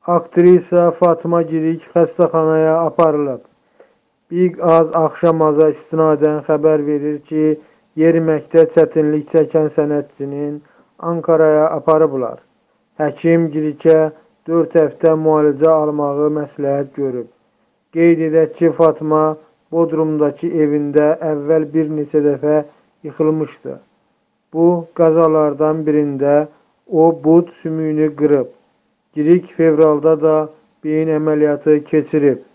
Aktrisa Fatma Girik xəstəxanaya aparılıb. Big Az Axşamaza istinadən xəbər verir ki, yeriməkdə çətinlik çəkən sənətçinin Ankaraya aparıblar. Həkim Girikə 4 həftə müalicə almağı məsləhət görüb. Qeyd edək ki, Fatma Bodrumdakı evində əvvəl bir neçə dəfə yıxılmışdı. Bu qəzalardan birində o bud sümüyünü qırıb. Girik fevralda da beyin əməliyyatı keçirib.